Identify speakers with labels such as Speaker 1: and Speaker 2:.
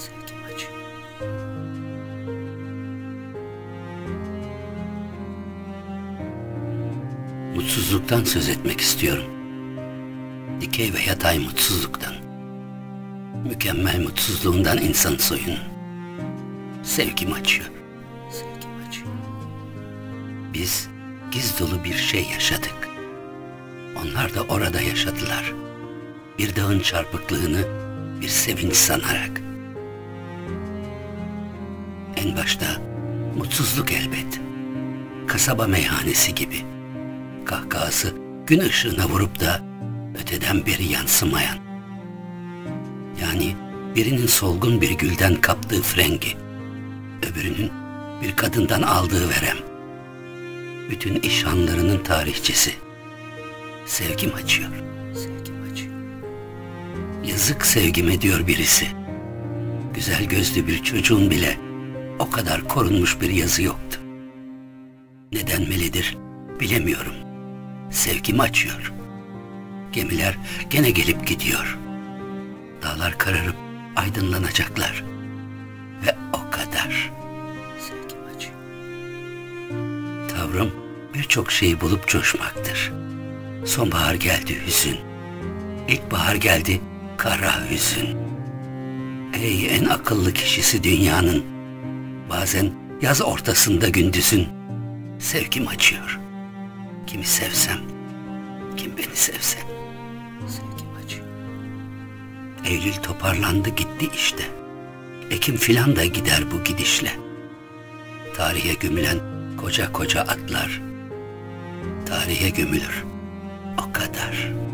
Speaker 1: Sevgim acıyor. Mutsuzluktan söz etmek istiyorum. Dikey ve yatay mutsuzluktan. Mükemmel mutsuzluğundan insan soyunun. Sevgim acıyor. Sevgim acıyor. Biz giz dolu bir şey yaşadık. Onlar da orada yaşadılar. Bir dağın çarpıklığını bir sevinç sanarak. En başta mutsuzluk elbet. Kasaba meyhanesi gibi. Kahkahası gün ışığına vurup da öteden beri yansımayan. Yani birinin solgun bir gülden kaptığı frengi, öbürünün bir kadından aldığı verem. Bütün iş anlarının tarihçesi. Sevgim acıyor. Sevgim acıyor. Yazık sevgime diyor birisi. Güzel gözlü bir çocuğun bile o kadar korunmuş bir yazı yoktu. Ne denmelidir bilemiyorum. Sevgim acıyor. Gemiler gene gelip gidiyor. Dağlar kararıp aydınlanacaklar. Ve o kadar. Sevgim acıyor. Tavrım birçok şeyi bulup coşmaktır. Sonbahar geldi hüzün. İlkbahar geldi kara hüzün. Ey en akıllı kişisi dünyanın. Bazen yaz ortasında gündüzün. Sevgim acıyor. Kimi sevsem, kim beni sevse. Sevgim acıyor. Eylül toparlandı gitti işte. Ekim filan da gider bu gidişle. Tarihe gömülen koca koca atlar. Tarihe gömülür. O kadar.